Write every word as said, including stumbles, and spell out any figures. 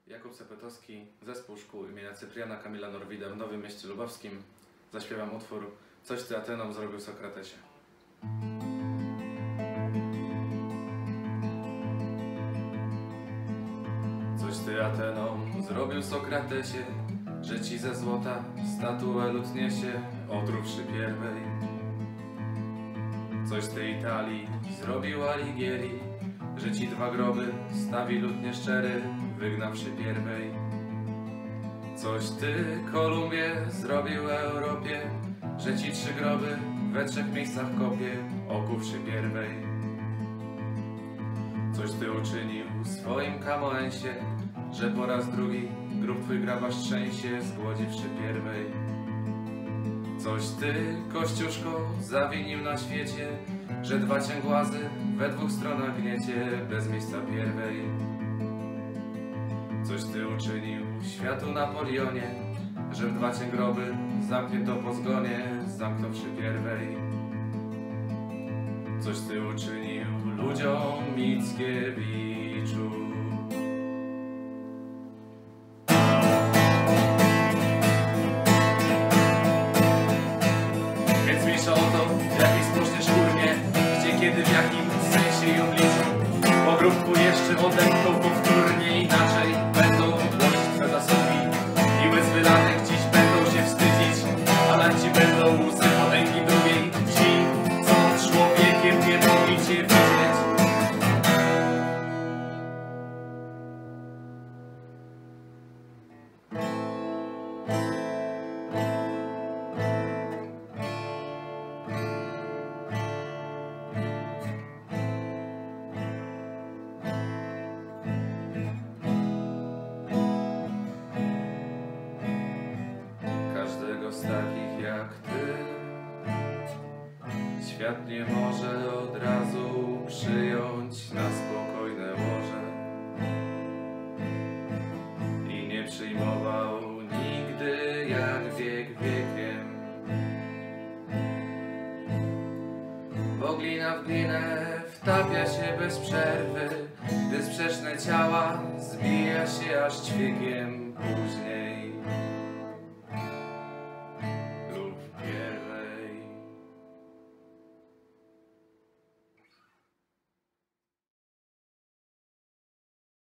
Jakub Sepetowski, Zespół Szkół imienia Cypriana Kamila Norwida w Nowym Mieście Lubawskim. Zaśpiewam utwór Coś ty Atenom zrobił Sokratesie. Coś ty Atenom zrobił Sokratesie, że ci ze złota statuę lud niesie, otrówszy pierwej. Coś ty Italii zrobił Alighieri, że ci dwa groby stawi lud nieszczery, wygnawszy pierwej. Coś ty Kolumbie zrobił Europie, że ci trzy groby we trzech miejscach kopie, okuwszy pierwej. Coś ty uczynił swoim Camoensie, że po raz drugi grób twój grabarz trzęsie, zgłodziwszy pierwej. Coś ty, Kościuszko, zawinił na świecie, że dwa cięgłazy we dwóch stronach gniecie, bez miejsca pierwej. Coś ty uczynił światu Napoleonie, że w dwa cię groby zamknięto po zgonie, zamknąwszy pierwej. Coś ty uczynił ludziom Mickiewiczu. Więc mniejsza o to, w jakiej spoczniesz kurnie, gdzie, kiedy, w jakim sensie ją liczą. Bo grób twój jeszcze odetchnął powtórnie, inaczej będą głosić twe zasługi i łez wylanych dziś będą się wstydzić, a na ci będą łzy potęgi drugiej. Ci, co człowiekiem nie mogli cię widzieć. Każdego z takich jak ty świat nie może od razu przyjąć na spokojne łoże i nie przyjmował nigdy jak wiek wiekiem. Bo glina w glinę wtapia się bez przerwy, gdy sprzeczne ciała zbija się aż ćwiekiem później.